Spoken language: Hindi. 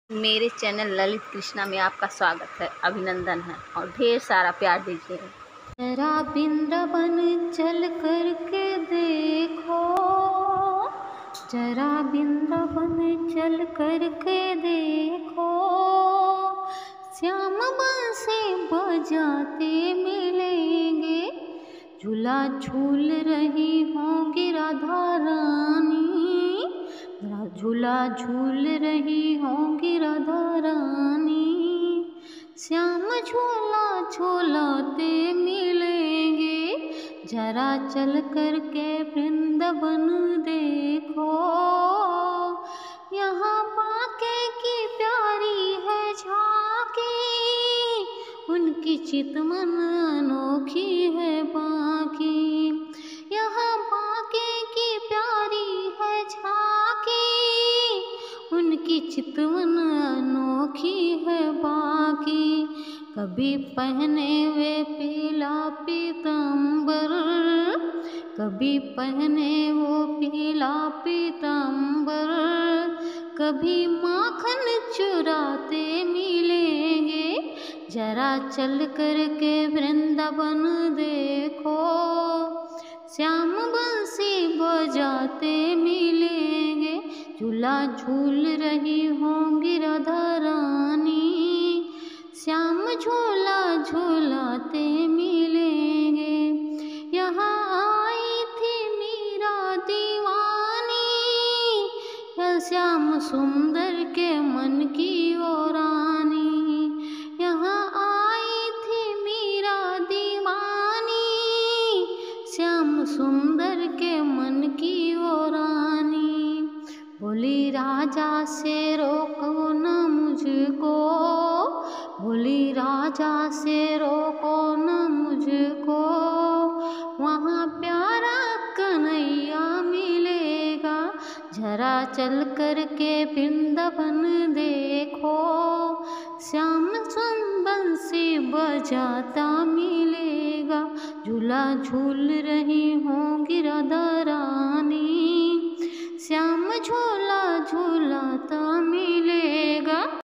मेरे चैनल ललित कृष्णा में आपका स्वागत है, अभिनंदन है और ढेर सारा प्यार दीजिए। जरा वृंदावन चल कर के देखो, जरा वृंदावन चल कर के देखो, श्याम बांसुरी बजाते मिलेंगे, झूला झूल रही होंगी राधा रानी, झूला झूल रही होंगी राधा रानी, श्याम झूला झूलाते मिलेंगे, जरा चल कर के वृंदावन देखो, यहाँ बाके की प्यारी है झांकी, उनकी चितमन अनोखी है बाकी, यहाँ बाके की प्यारी है झांकी, उनकी चितवन अनोखी है बाकी, कभी पहने वे पीला पीतांबर, कभी पहने वो पीला पीतांबर, कभी माखन चुराते मिलेंगे, जरा चल कर के वृंदावन देखो, श्याम बंसी बजाते मिलेंगे, झूला झूल रही होंगी राधा रानी, श्याम झूला झूलाते मिलेंगे, यहाँ आई थी मीरा दीवानी, श्याम सुंदर के मन की वो रानी, यहाँ आई थी मीरा दीवानी, श्याम सुंदर के मन की वो रानी, बोली राजा से रोको न मुझको, बोली राजा से रोको न मुझको, वहाँ प्यारा कन्हैया मिलेगा, जरा चल कर के वृंदावन देखो, श्याम बंसी बजाता मिलेगा, झूला झूल रही होंगी राधा रानी, श्याम झूला झूला